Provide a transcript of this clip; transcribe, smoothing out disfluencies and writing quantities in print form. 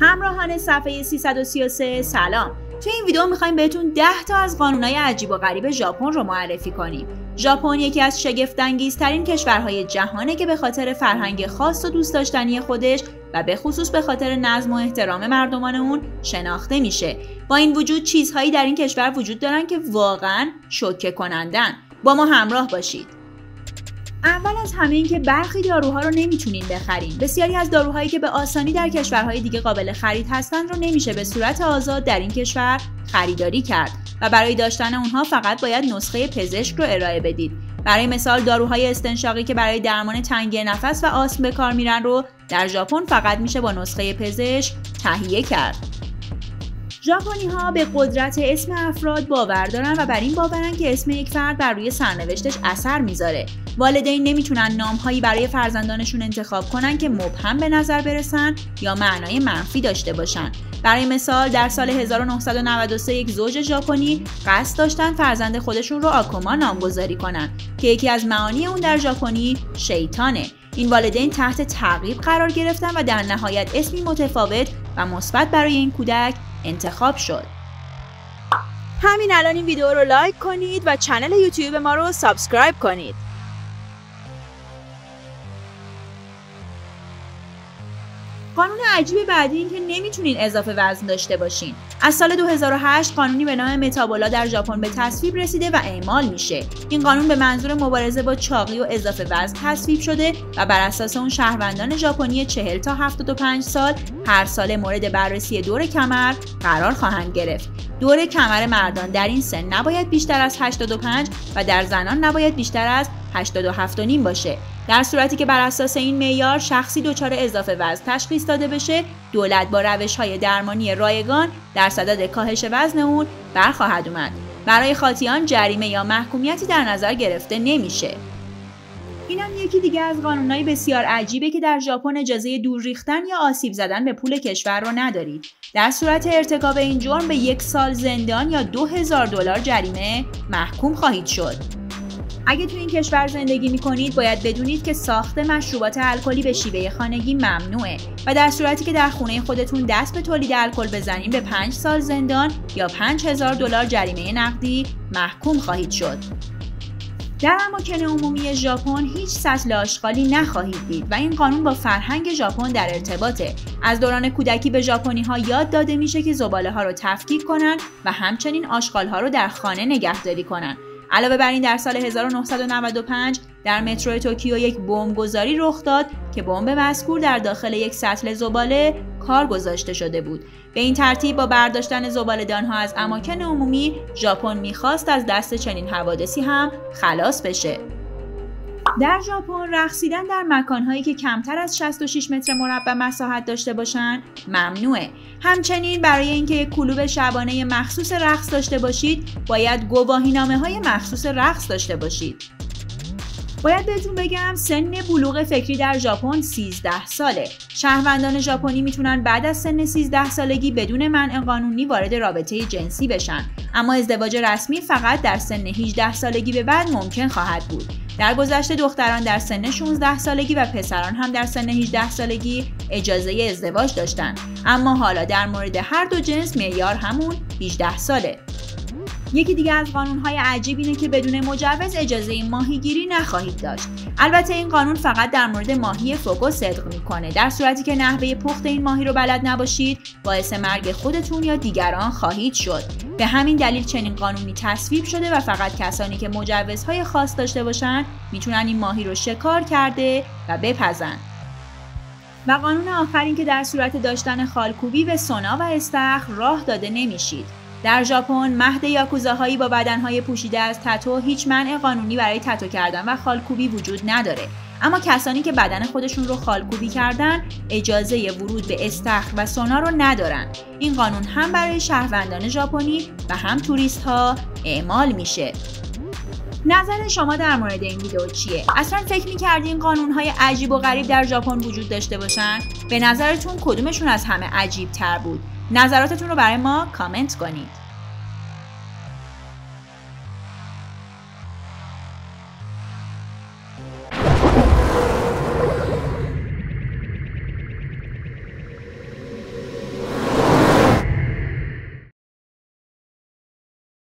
همراهان صفحه 333 سلام. توی این ویدیو میخوایم بهتون 10 تا از قانونهای عجیب و غریب ژاپن رو معرفی کنیم. ژاپن یکی از شگفت‌انگیزترین کشورهای جهانه که به خاطر فرهنگ خاص و دوست داشتنی خودش و به خصوص به خاطر نظم و احترام مردمان اون شناخته میشه. با این وجود چیزهایی در این کشور وجود دارن که واقعاً شوکه کنندن. با ما همراه باشید. اول از همه این که برخی داروها رو نمیتونین بخرین. بسیاری از داروهایی که به آسانی در کشورهای دیگه قابل خرید هستن رو نمیشه به صورت آزاد در این کشور خریداری کرد و برای داشتن اونها فقط باید نسخه پزشک رو ارائه بدید. برای مثال داروهای استنشاقی که برای درمان تنگی نفس و آسم به کار میرن رو در ژاپن فقط میشه با نسخه پزشک تهیه کرد. ژاپنی‌ها به قدرت اسم افراد باور دارن و بر این باورن که اسم یک فرد بر روی سرنوشتش اثر میذاره. والدین نمیتونن نامهایی برای فرزندانشون انتخاب کنن که مبهم به نظر برسن یا معنای منفی داشته باشن. برای مثال در سال 1993 یک زوج ژاپنی قصد داشتن فرزند خودشون رو آکوما نامگذاری کنن که یکی از معانی اون در ژاپنی شیطانه. این والدین تحت تعقیب قرار گرفتن و در نهایت اسمی متفاوت و مثبت برای این کودک انتخاب شد. همین الان این ویدیو رو لایک کنید و کانال یوتیوب ما رو سابسکرایب کنید. قانون عجیب بعدی این که نمیتونین اضافه وزن داشته باشین. از سال 2008 قانونی به نام متابولا در ژاپن به تصویب رسیده و اعمال میشه. این قانون به منظور مبارزه با چاقی و اضافه وزن تصویب شده و بر اساس اون شهروندان ژاپنی 40 تا 75 سال هر سال مورد بررسی دور کمر قرار خواهند گرفت. دور کمر مردان در این سن نباید بیشتر از 85 و در زنان نباید بیشتر از 87.5 باشه. در صورتی که بر اساس این معیار شخصی دچار اضافه وزن تشخیص داده بشه، دولت با روش‌های درمانی رایگان در صدد کاهش وزن اون برخواهد اومد. برای خاطیان جریمه یا محکومیتی در نظر گرفته نمیشه. اینم یکی دیگه از قانونهای بسیار عجیبه که در ژاپن اجازه دور ریختن یا آسیب زدن به پول کشور رو ندارید. در صورت ارتکاب این جرم به 1 سال زندان یا $2000 جریمه محکوم خواهید شد. اگه تو این کشور زندگی میکنید باید بدونید که ساخت مشروبات الکلی به شیوه خانگی ممنوعه و در صورتی که در خونه خودتون دست به تولید الکل بزنید به 5 سال زندان یا $5000 جریمه نقدی محکوم خواهید شد. در اماکن عمومی ژاپن هیچ سطل آشغالی نخواهید دید و این قانون با فرهنگ ژاپن در ارتباطه. از دوران کودکی به ژاپنی‌ها یاد داده میشه که زباله‌ها رو تفکیک کنن و همچنین آشغال‌ها رو در خانه نگهداری کنن. علاوه بر این در سال 1995 در مترو توکیو یک بمبگذاری رخ داد که بمب مذکور در داخل یک سطل زباله کار گذاشته شده بود. به این ترتیب با برداشتن زباله‌دان‌ها از اماکن عمومی ژاپن می‌خواست از دست چنین حوادثی هم خلاص بشه. در ژاپن رقصیدن در مکان‌هایی که کمتر از 66 متر مربع مساحت داشته باشند ممنوعه. همچنین برای اینکه یک کلوب شبانه مخصوص رقص داشته باشید، باید گواهینامه‌های مخصوص رقص داشته باشید. باید بهتون بگم سن بلوغ فکری در ژاپن 13 ساله. شهروندان ژاپنی میتونن بعد از سن 13 سالگی بدون منع قانونی وارد رابطه جنسی بشن، اما ازدواج رسمی فقط در سن 18 سالگی به بعد ممکن خواهد بود. در گذشته دختران در سن 16 سالگی و پسران هم در سن 18 سالگی اجازه ازدواج داشتند، اما حالا در مورد هر دو جنس معیار همون 18 ساله. یکی دیگه از قانون‌های عجیب اینه که بدون مجوز اجازه ماهیگیری نخواهید داشت. البته این قانون فقط در مورد ماهی فوکو صدق میکنه. در صورتی که نحوه پخت این ماهی رو بلد نباشید، باعث مرگ خودتون یا دیگران خواهید شد. به همین دلیل چنین قانونی تصویب شده و فقط کسانی که مجوزهای خاص داشته باشن میتونن این ماهی رو شکار کرده و بپزن. و قانون آخر این که در صورت داشتن خالکوبی و سونا و استخر راه داده نمیشید. در ژاپن مهد یاکوزاهایی با بدنهای پوشیده از تتو هیچ منع قانونی برای تتو کردن و خالکوبی وجود نداره، اما کسانی که بدن خودشون رو خالکوبی کردن اجازه ورود به استخر و سونا رو ندارن. این قانون هم برای شهروندان ژاپنی و هم توریست ها اعمال میشه. نظر شما در مورد این ویدیو چیه؟ اصلا فکر می‌کردین قانون‌های عجیب و غریب در ژاپن وجود داشته باشن؟ به نظرتون کدومشون از همه عجیب تر بود؟ نظراتتون رو برای ما کامنت کنید.